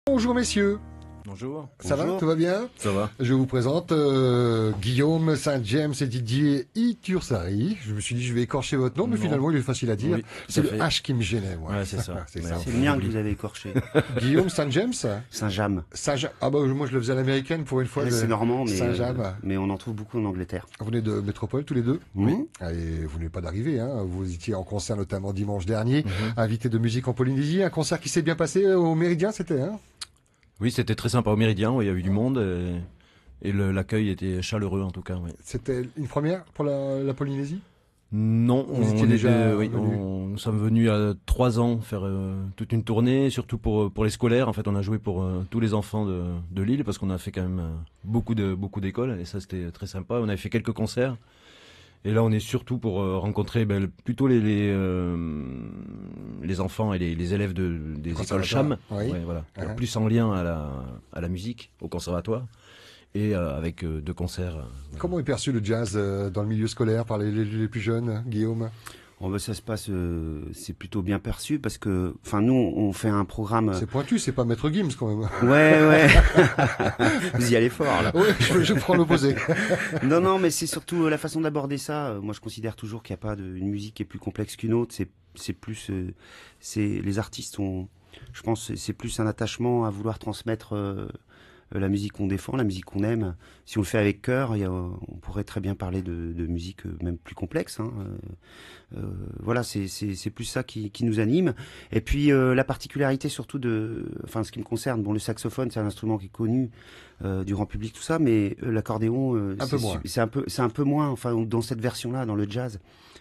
Bonjour messieurs. Bonjour. Ça va, tout va bien? Ça va. Je vous présente Guillaume Saint-James et Didier Itursari. Je me suis dit je vais écorcher votre nom, mais Non. finalement il est facile à dire. Oui, c'est tout le à H fait. qui me gênait, moi. Ouais, c'est ça. c'est Mais ça. on C'est le mien que oublie. vous avez écorché. Guillaume Saint-James. Saint-James. Ah bah moi je le faisais à l'américaine pour une fois. C'est normand, Saint-James. mais on en trouve beaucoup en Angleterre. Vous venez de Métropole tous les deux? Oui. Et vous n'êtes pas d'arriver, hein. Vous étiez en concert notamment dimanche dernier, invité de musique en Polynésie, un concert qui s'est bien passé au Méridien, c'était, hein? Oui, c'était très sympa au Méridien, où il y a eu du monde et l'accueil était chaleureux en tout cas. Oui. C'était une première pour la Polynésie? Non, Vous étiez déjà oui, venus. nous sommes venus à 3 ans faire toute une tournée, surtout pour les scolaires. En fait, on a joué pour tous les enfants de l'île parce qu'on a fait quand même beaucoup d'écoles et ça c'était très sympa. On avait fait quelques concerts. Et là, on est surtout pour rencontrer plutôt les enfants et les élèves des écoles CHAM, Oui. ouais, voilà, Uh-huh. plus en lien à la musique, au conservatoire, et avec 2 concerts. Comment est perçu le jazz dans le milieu scolaire par les plus jeunes, Guillaume? Bon, bah, ça se passe, c'est plutôt bien perçu parce que, enfin, nous, on fait un programme. C'est pointu, c'est pas Maître Gims quand même. Ouais. Vous y allez fort, là. Oui, je prends l'opposé. Non, mais c'est surtout la façon d'aborder ça. Moi, je considère toujours qu'il n'y a pas une musique qui est plus complexe qu'une autre. C'est plus, les artistes ont, je pense, c'est plus un attachement à vouloir transmettre la musique qu'on défend, la musique qu'on aime. Si on le fait avec cœur, on pourrait très bien parler de musique même plus complexe. Hein. Voilà, c'est plus ça qui nous anime. Et puis la particularité surtout enfin ce qui me concerne, bon, le saxophone c'est un instrument qui est connu du grand public, tout ça, mais l'accordéon c'est un peu moins. Enfin dans cette version-là, dans le jazz.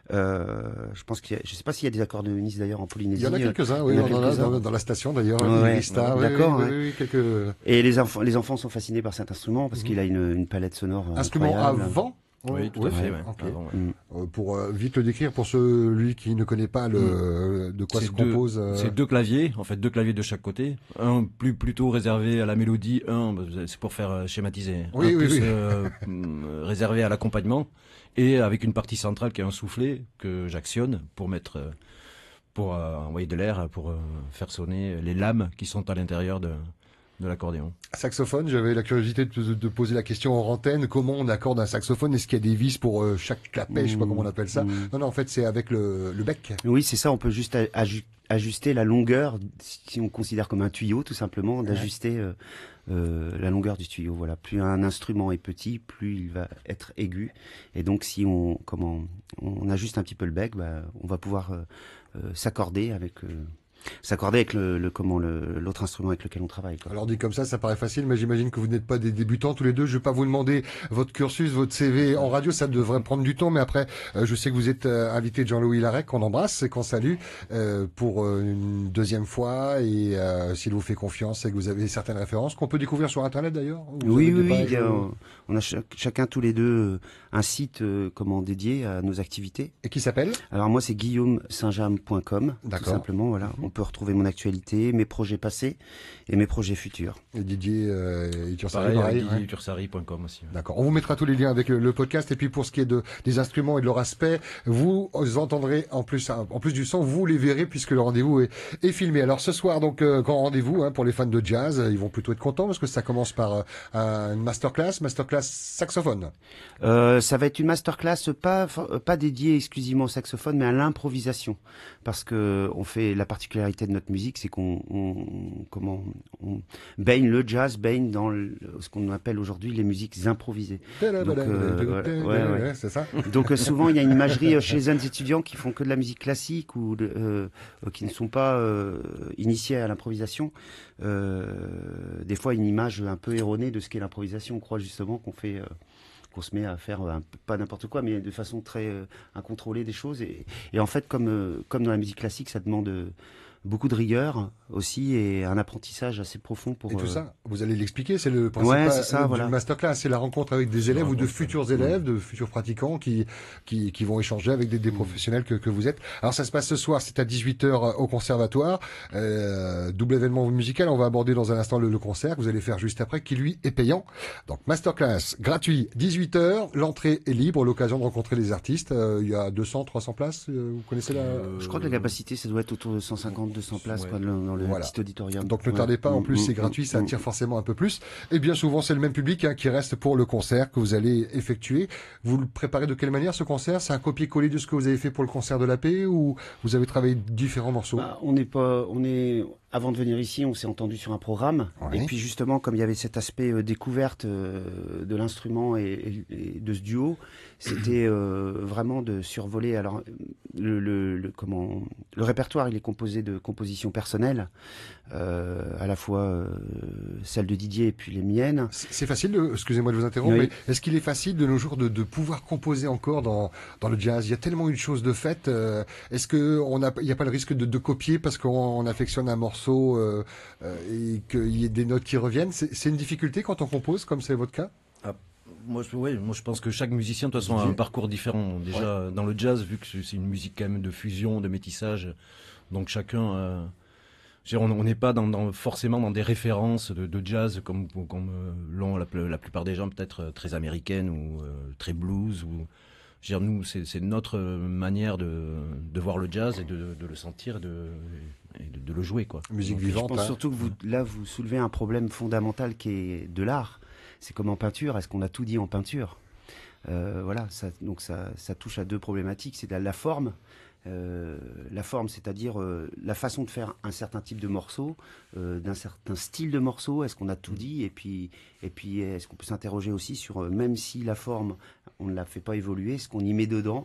Je pense je sais pas s'il y a des accordéonistes d'ailleurs en Polynésie. Il y en a quelques-uns, oui, il y en a on en a quelques-uns. dans la station d'ailleurs. Ouais, Irista, oui, d'accord, oui, ouais. oui, quelques Et les enfants sont fascinés par cet instrument parce qu'il a une palette sonore instruments incroyable. Oui, Oui, tout à fait. Ouais. ok. Avant, ouais. Pour vite le décrire pour celui qui ne connaît pas de quoi se compose. C'est 2 claviers, en fait 2 claviers de chaque côté. Un plutôt réservé à la mélodie, c'est pour faire schématiser. Oui, un oui, plus oui. réservé à l'accompagnement et avec une partie centrale qui est un soufflet que j'actionne pour envoyer de l'air, pour faire sonner les lames qui sont à l'intérieur de l'accordéon. Saxophone, j'avais la curiosité de poser la question en antenne. Comment on accorde un saxophone? Est-ce qu'il y a des vis pour chaque clapet? Je sais pas comment on appelle ça. Non, en fait, c'est avec le bec. Oui, c'est ça. On peut juste ajuster la longueur, si on considère comme un tuyau, tout simplement, d'ajuster la longueur du tuyau. Voilà. Plus un instrument est petit, plus il va être aigu. Et donc, si on ajuste un petit peu le bec, on va pouvoir s'accorder avec l'autre instrument avec lequel on travaille, quoi. Alors dit comme ça paraît facile, mais j'imagine que vous n'êtes pas des débutants tous les deux. Je vais pas vous demander votre cursus, votre CV en radio, ça devrait prendre du temps, mais après, je sais que vous êtes invité de Jean-Louis Larec, qu'on embrasse et qu'on salue pour une deuxième fois, et s'il vous fait confiance et que vous avez certaines références qu'on peut découvrir sur Internet d'ailleurs. Vous Oui, avez des oui, pages, on a chacun tous les deux un site dédié à nos activités. Et qui s'appelle? Alors moi c'est guillaumesaintjames.com, tout D'accord. simplement, voilà. On peut retrouver mon actualité, mes projets passés et mes projets futurs. Et Didier Itursari, Pareil, pareil, ouais. Tursari.com aussi. Ouais. D'accord. On vous mettra tous les liens avec le podcast. Et puis pour ce qui est des instruments et de leur aspect, vous entendrez en plus du son, vous les verrez puisque le rendez-vous est filmé. Alors ce soir, donc grand rendez-vous pour les fans de jazz. Ils vont plutôt être contents parce que ça commence par une masterclass saxophone. Ça va être une masterclass pas dédiée exclusivement au saxophone, mais à l'improvisation, parce que la particularité de notre musique, c'est qu'on baigne le jazz, baigne dans ce qu'on appelle aujourd'hui les musiques improvisées. Donc, ouais. C'est ça. Donc souvent il y a une imagerie chez les jeunes étudiants qui font que de la musique classique ou qui ne sont pas initiés à l'improvisation. Des fois une image un peu erronée de ce qu'est l'improvisation. On croit justement qu'on se met à faire pas n'importe quoi, mais de façon très incontrôlée des choses. Et en fait, comme dans la musique classique, ça demande beaucoup de rigueur aussi et un apprentissage assez profond pour. Et tout ça, vous allez l'expliquer, c'est le principe Ouais, c'est ça, d'une voilà. masterclass, c'est la rencontre avec des élèves ou de futurs élèves, de futurs pratiquants qui vont échanger avec des professionnels que vous êtes. Alors ça se passe ce soir, c'est à 18h au conservatoire, double événement musical, on va aborder dans un instant le concert que vous allez faire juste après, qui lui est payant. Donc masterclass gratuit, 18h, l'entrée est libre, l'occasion de rencontrer les artistes, il y a 200, 300 places, vous connaissez la... Je crois que la capacité, ça doit être autour de 150, 200 places quoi, dans le petit auditorium. Donc ne tardez pas, en plus c'est gratuit, ça attire forcément un peu plus. Et bien souvent c'est le même public qui reste pour le concert que vous allez effectuer. Vous le préparez de quelle manière ce concert? C'est un copier-coller de ce que vous avez fait pour le concert de la paix ou vous avez travaillé différents morceaux? Avant de venir ici, on s'est entendu sur un programme. Oui. Et puis justement, comme il y avait cet aspect découverte de l'instrument et de ce duo, c'était vraiment de survoler. Alors, le répertoire, il est composé de compositions personnelles, à la fois celles de Didier et puis les miennes. C'est facile, excusez-moi de vous interrompre, Oui. mais est-ce qu'il est facile de nos jours de pouvoir composer encore dans le jazz? Il y a tellement eu de choses de faites. Est-ce que il n'y a pas le risque de copier parce qu'on affectionne un morceau et qu'il y ait des notes qui reviennent? C'est une difficulté quand on compose, comme c'est votre cas? Moi, je pense que chaque musicien, de toute façon, a un parcours différent. Déjà, dans le jazz, vu que c'est une musique quand même de fusion, de métissage, donc chacun... on n'est pas forcément dans des références de jazz comme l'ont la plupart des gens, peut-être très américaines ou très blues. Nous, c'est notre manière de voir le jazz et de le sentir et de le jouer, quoi. Musique vivante. Je pense surtout que vous soulevez un problème fondamental qui est de l'art. C'est comme en peinture, est-ce qu'on a tout dit en peinture? Voilà, ça touche à deux problématiques. C'est la forme. La forme, c'est-à-dire la façon de faire un certain type de morceau, d'un certain style de morceau. Est-ce qu'on a tout dit? Et puis est-ce qu'on peut s'interroger aussi sur, même si la forme, on ne la fait pas évoluer, ce qu'on y met dedans?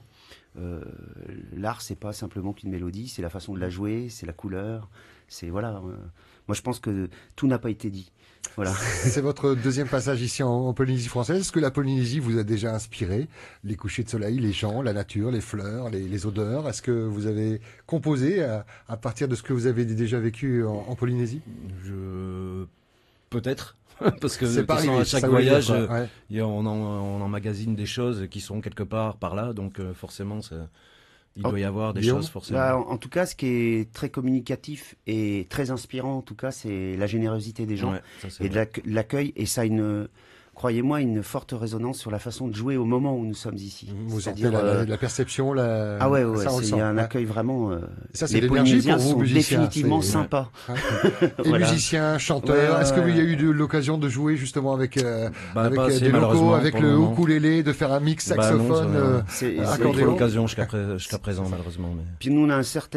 L'art, c'est pas simplement qu'une mélodie, c'est la façon de la jouer, c'est la couleur. C'est voilà. Moi, je pense que tout n'a pas été dit. Voilà. C'est votre deuxième passage ici en Polynésie française. Est-ce que la Polynésie vous a déjà inspiré? Les couchers de soleil, les gens, la nature, les fleurs, les odeurs. Est-ce que vous avez composé à partir de ce que vous avez déjà vécu en Polynésie? Peut-être. Parce que c'est de toute façon, arrivé, à chaque voyage, on emmagasine des choses qui sont quelque part par là. Donc forcément, il doit y avoir des choses forcément. Là, en tout cas, ce qui est très communicatif et très inspirant, en tout cas, c'est la générosité des gens et de l'accueil. Et ça a croyez-moi, une forte résonance sur la façon de jouer au moment où nous sommes ici. Vous sentez la perception, Ah ouais, il y a un accueil vraiment. Ça, c'est les l'énergie pour Polynésiens vous, sont musiciens. définitivement sympas. Et Voilà. musiciens, chanteurs. Est-ce que vous y a eu l'occasion de jouer justement avec des locaux, malheureusement, avec le ukulélé, de faire un mix saxophone, accordéon? l'occasion jusqu'à présent, malheureusement. Mais... Puis nous, on a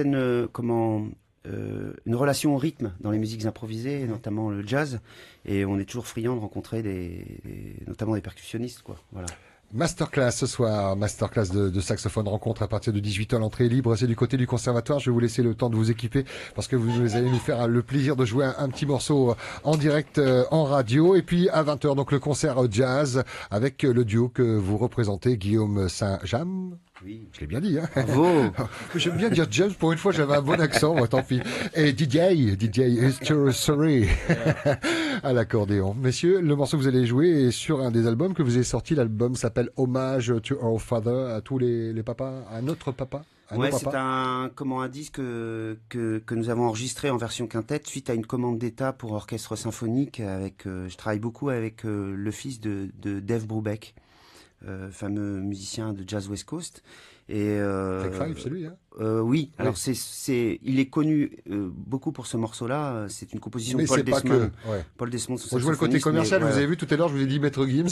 une relation au rythme dans les musiques improvisées, notamment le jazz, et on est toujours friand de rencontrer notamment des percussionnistes, quoi. Voilà. Masterclass ce soir, masterclass de saxophone, rencontre à partir de 18h, l'entrée est libre, c'est du côté du conservatoire. Je vais vous laisser le temps de vous équiper parce que vous allez nous faire le plaisir de jouer un petit morceau en direct en radio. Et puis à 20h, donc le concert jazz avec le duo que vous représentez, Guillaume Saint-James. Oui. Je l'ai bien dit, hein. Bravo. J'aime bien dire James, pour une fois j'avais un bon accent, moi, tant pis. Et DJ Sorry à l'accordéon. Messieurs, le morceau que vous allez jouer est sur un des albums que vous avez sorti. L'album s'appelle Hommage to Our Father, à tous les papas, à notre papa. Ouais, c'est un disque que nous avons enregistré en version quintette suite à une commande d'État pour orchestre symphonique. Je travaille beaucoup avec le fils de Dave Brubeck, fameux musicien de jazz West Coast. Et Take Five, c'est lui, hein? Oui. Alors il est connu beaucoup pour ce morceau-là. C'est une composition de Paul Desmond. Paul Desmond, on joue le côté commercial. Vous avez vu tout à l'heure, je vous ai dit Maître Gims.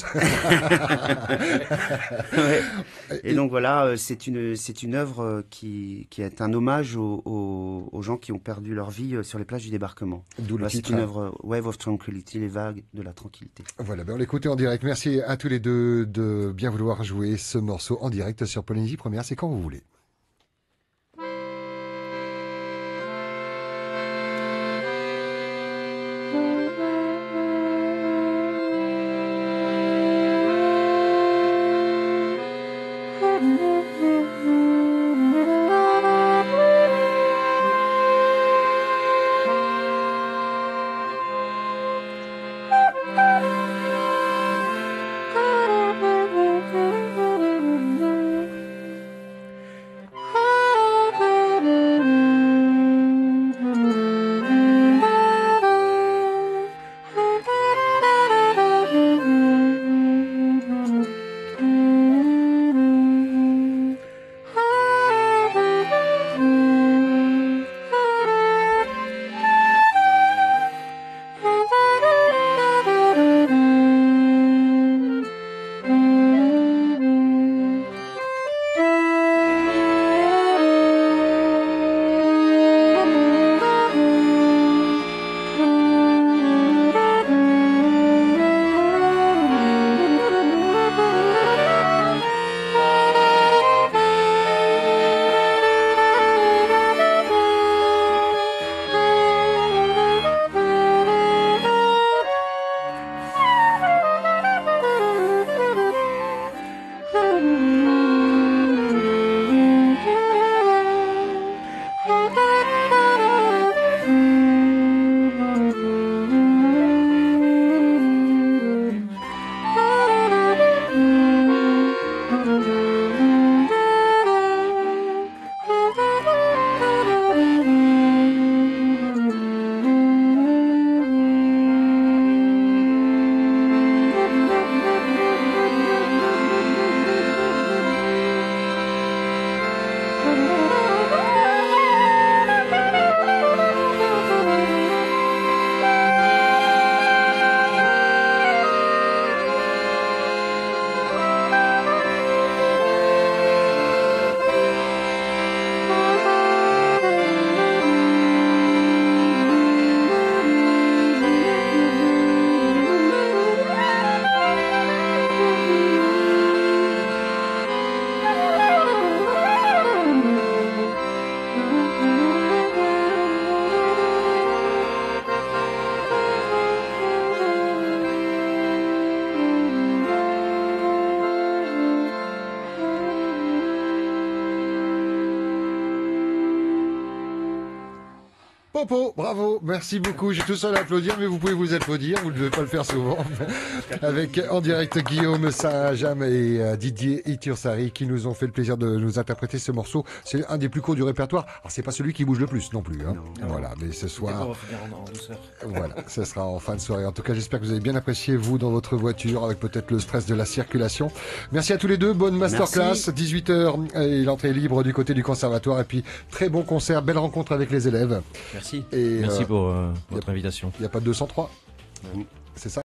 Et donc voilà, c'est une œuvre qui est un hommage aux gens qui ont perdu leur vie sur les plages du débarquement. D'où le titre. C'est une œuvre Wave of Tranquility, les vagues de la tranquillité. Voilà, on l'écoutait en direct. Merci à tous les deux de bien vouloir jouer ce morceau en direct sur Polynésie Première. C'est quand vous voulez. Limpopo, bravo, merci beaucoup. J'ai tout seul à applaudir, mais vous pouvez vous applaudir, vous ne devez pas le faire souvent. Avec en direct Guillaume Saint-Jam et Didier Itursari qui nous ont fait le plaisir de nous interpréter ce morceau. C'est un des plus courts du répertoire. Alors c'est pas celui qui bouge le plus non plus. Hein. Non. Voilà, mais ce soir, On va finir en douceur. voilà, ce sera en fin de soirée. En tout cas, j'espère que vous avez bien apprécié vous dans votre voiture avec peut-être le stress de la circulation. Merci à tous les deux, bonne masterclass. 18h et l'entrée est libre du côté du conservatoire et puis très bon concert, belle rencontre avec les élèves. Merci. Et Merci pour votre invitation. il n'y a pas de 203. C'est ça.